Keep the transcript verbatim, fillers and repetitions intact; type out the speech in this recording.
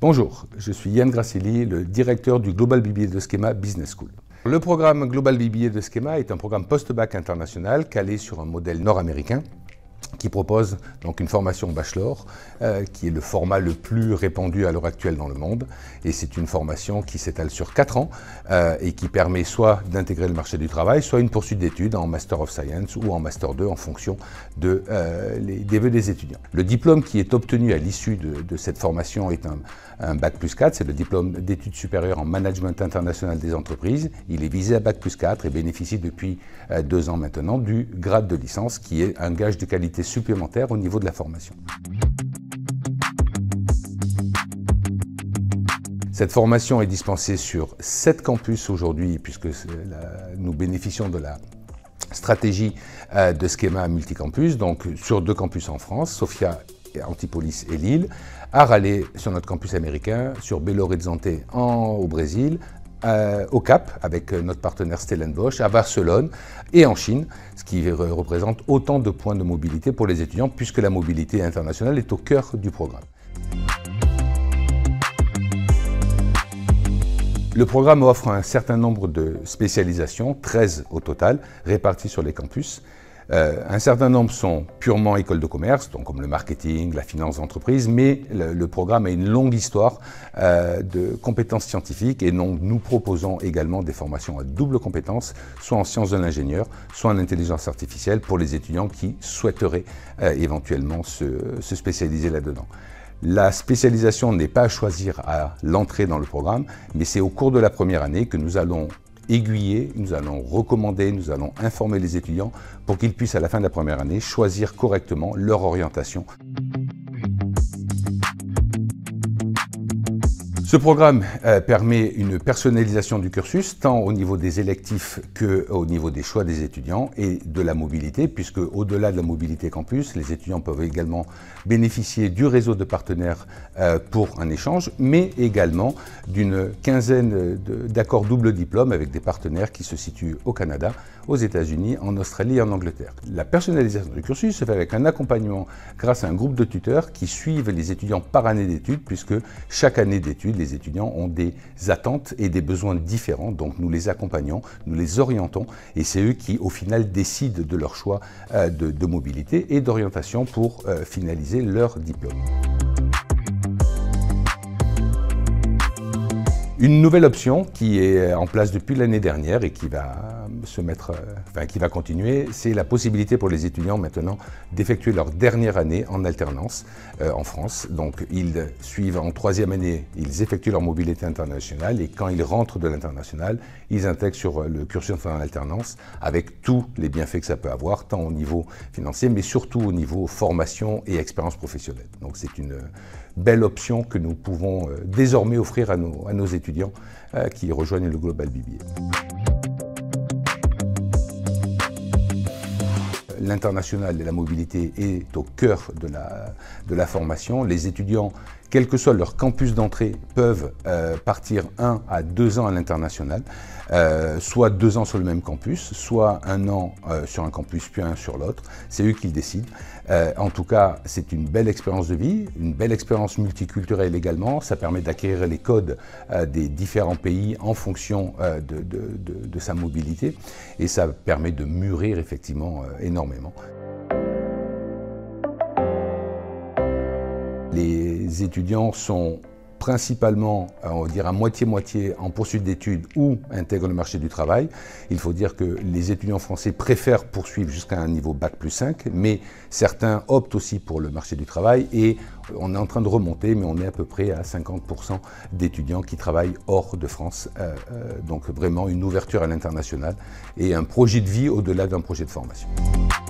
Bonjour, je suis Yann Grasselli, le directeur du Global B B A de Schema Business School. Le programme Global B B A de Schema est un programme post-bac international calé sur un modèle nord-américain qui propose donc une formation bachelor euh, qui est le format le plus répandu à l'heure actuelle dans le monde, et c'est une formation qui s'étale sur quatre ans euh, et qui permet soit d'intégrer le marché du travail, soit une poursuite d'études en Master of Science ou en Master deux en fonction de, euh, les, des vœux des étudiants. Le diplôme qui est obtenu à l'issue de, de cette formation est un, un bac plus quatre, c'est le diplôme d'études supérieures en management international des entreprises. Il est visé à bac plus quatre et bénéficie depuis euh, deux ans maintenant du grade de licence qui est un gage de qualité supplémentaire au niveau de la formation. Cette formation est dispensée sur sept campus aujourd'hui, puisque la, nous bénéficions de la stratégie euh, de Schema multicampus, donc sur deux campus en France, Sofia, Antipolis et Lille, à Raleigh sur notre campus américain, sur Belo Horizonte en, au Brésil, Euh, au Cap, avec notre partenaire Stellenbosch, à Barcelone et en Chine, ce qui représente autant de points de mobilité pour les étudiants, puisque la mobilité internationale est au cœur du programme. Le programme offre un certain nombre de spécialisations, treize au total, réparties sur les campus. Euh, un certain nombre sont purement écoles de commerce, donc comme le marketing, la finance d'entreprise, mais le, le programme a une longue histoire euh, de compétences scientifiques, et donc nous proposons également des formations à double compétence, soit en sciences de l'ingénieur, soit en intelligence artificielle pour les étudiants qui souhaiteraient euh, éventuellement se, se spécialiser là-dedans. La spécialisation n'est pas à choisir à l'entrée dans le programme, mais c'est au cours de la première année que nous allons aiguiller, nous allons recommander, nous allons informer les étudiants pour qu'ils puissent à la fin de la première année choisir correctement leur orientation. Ce programme euh, permet une personnalisation du cursus, tant au niveau des électifs qu'au niveau des choix des étudiants et de la mobilité, puisque au-delà de la mobilité campus, les étudiants peuvent également bénéficier du réseau de partenaires euh, pour un échange, mais également d'une quinzaine d'accords double diplôme avec des partenaires qui se situent au Canada, aux États-Unis, en Australie et en Angleterre. La personnalisation du cursus se fait avec un accompagnement grâce à un groupe de tuteurs qui suivent les étudiants par année d'études, puisque chaque année d'études, les étudiants ont des attentes et des besoins différents, donc nous les accompagnons, nous les orientons, et c'est eux qui au final décident de leur choix euh, de, de mobilité et d'orientation pour euh, finaliser leur diplôme. Une nouvelle option qui est en place depuis l'année dernière et qui va se mettre, enfin qui va continuer, c'est la possibilité pour les étudiants maintenant d'effectuer leur dernière année en alternance euh, en France. Donc ils suivent en troisième année, ils effectuent leur mobilité internationale, et quand ils rentrent de l'international, ils intègrent sur le cursus en alternance avec tous les bienfaits que ça peut avoir, tant au niveau financier, mais surtout au niveau formation et expérience professionnelle. Donc c'est une belle option que nous pouvons euh, désormais offrir à nos, à nos étudiants euh, qui rejoignent le Global B B A. L'international et la mobilité est au cœur de la, de la formation. Les étudiants, quel que soit leur campus d'entrée, peuvent euh, partir un à deux ans à l'international, euh, soit deux ans sur le même campus, soit un an euh, sur un campus puis un sur l'autre. C'est eux qui le décident. Euh, en tout cas, c'est une belle expérience de vie, une belle expérience multiculturelle également. Ça permet d'acquérir les codes euh, des différents pays en fonction euh, de, de, de, de sa mobilité, et ça permet de mûrir effectivement euh, énormément. Les étudiants sont principalement, on va dire à moitié-moitié, en poursuite d'études ou intègrent le marché du travail. Il faut dire que les étudiants français préfèrent poursuivre jusqu'à un niveau bac plus cinq, mais certains optent aussi pour le marché du travail, et on est en train de remonter, mais on est à peu près à cinquante pour cent d'étudiants qui travaillent hors de France. Euh, euh, donc vraiment une ouverture à l'international et un projet de vie au-delà d'un projet de formation.